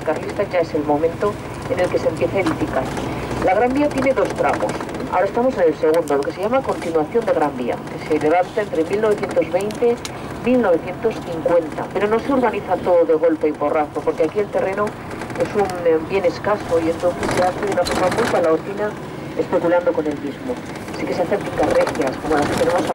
carlistas ya es el momento en el que se empieza a edificar. La Gran Vía tiene dos tramos. Ahora estamos en el segundo, lo que se llama continuación de Gran Vía, que se levanta entre 1920 y 1950, pero no se urbaniza todo de golpe y porrazo, porque aquí el terreno es un bien escaso y entonces se hace de una forma muy paulatina, especulando con el mismo. Así que se hacen fincas regias, como las que tenemos